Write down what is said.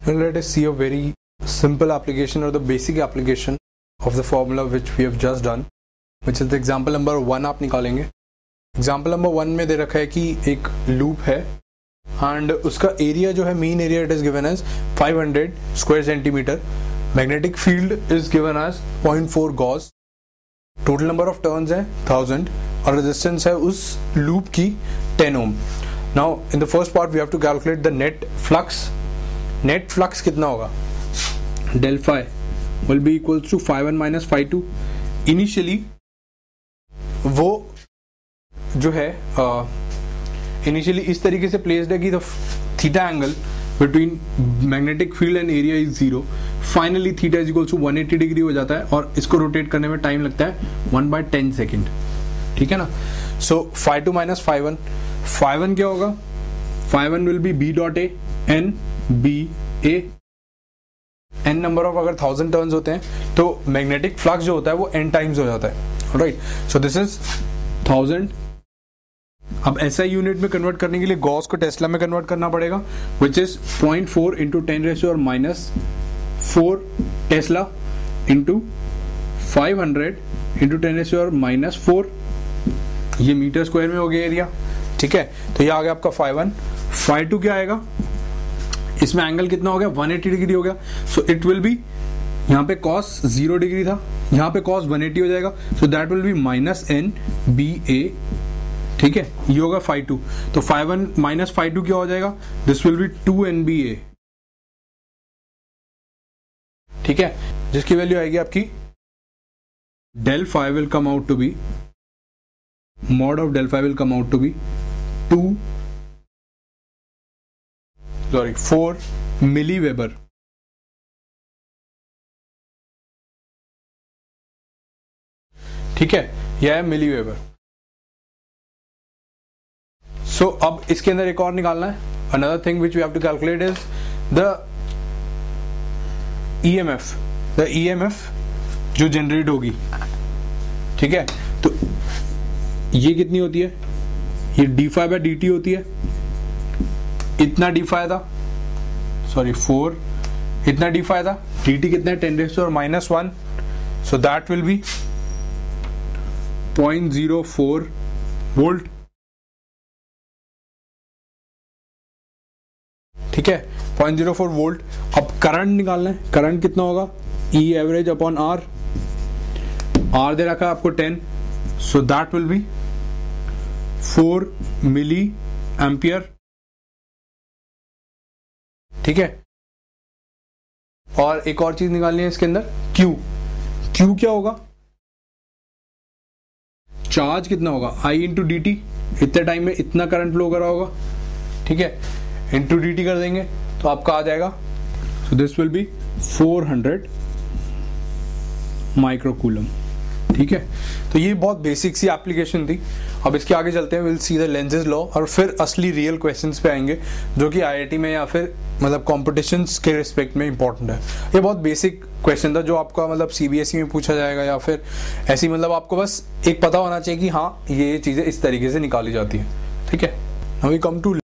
Now let us see a very simple application or the basic application of the formula which we have just done, which is the example number 1 आप निकालेंगे. Example number 1 में दे रखा है कि एक loop है and उसका area जो है mean area it is given as 500 square centimetre. Magnetic field is given as 0.4 gauss. Total number of turns है 1000 और रेजिस्टेंस है उस लूप की 10 ohm. Now in the first part we have to calculate the net flux. Net flux कितना होगा? del phi will be equals to phi1 minus phi2. Initially वो जो है इनिशियली इस तरीके से प्लेस्ड है कि the theta angle between magnetic field and area is 0. Finally theta is equals to 180 degree हो जाता है और इसको रोटेट करने में टाइम लगता है 1/10 सेकेंड. ठीक है ना. सो phi2 माइनस phi1. phi1 क्या होगा? phi1 will be b dot A N B A. n number of अगर 1000 टर्न्स होते हैं तो मैग्नेटिक फ्लक्स जो होता है वो n टाइम्स हो जाता है. राइट. So this is 1000. अब SI यूनिट में कन्वर्ट करने के लिए गॉस को टेस्ला में कन्वर्ट करना पड़ेगा, which is 0.4 into 10⁻⁻4 tesla into 500 into 10⁻⁻4. ये मीटर स्क्वायर में हो गया एरिया. ठीक है. तो ये आ गया आपका phi1. phi2 क्या आएगा? इसमें एंगल कितना हो गया? 180 डिग्री हो गया. सो इट विल बी, यहाँ पे cos 0 डिग्री था, यहाँ पे cos 180 हो जाएगा. So that will be minus N B A. ठीक है. ये होगा phi2. तो phi1 माइनस phi2 क्या हो जाएगा? This will be 2nba. ठीक है. जिसकी वैल्यू आएगी आपकी del phi will come out to be, mod of del phi will come out to be 4 milliweber. ठीक है. यह है milliweber. सो अब इसके अंदर एक और निकालना है. Another thing which we have to calculate is the EMF. The EMF जो जनरेट होगी. ठीक है. तो ये कितनी होती है? ये d∅dt होती है. इतना d∅ था, सॉरी 4, इतना d∅ था. dt कितना है? 10⁻⁻1. So that will be 0.04 volt. ठीक है. 0.04 वोल्ट. अब करंट निकालना है. करंट कितना होगा? E average upon R. R दे रखा है आपको 10. So that will be 4 milli ampere. ठीक है. और एक और चीज निकालनी है इसके अंदर, Q. Q क्या होगा? चार्ज कितना होगा? I into D T. इतने टाइम में इतना करंट फ्लो करा होगा. ठीक है. इंटू डी टी कर देंगे तो आपका आ जाएगा. सो दिस विल बी 400 माइक्रोकूलम. ठीक है. तो ये बहुत बेसिक सी एप्लीकेशन थी. अब इसके आगे चलते हैं. Will see the Lenz's law और फिर असली रियल क्वेश्चंस पे आएंगे जो कि IIT में या फिर मतलब कॉम्पिटिशन्स के रिस्पेक्ट में इंपॉर्टेंट है. ये बहुत बेसिक क्वेश्चन था जो आपका मतलब CBSE में पूछा जाएगा या फिर ऐसी, मतलब आपको बस एक पता होना चाहिए कि हाँ ये चीजें इस तरीके से निकाली जाती है. ठीक है. Now we come to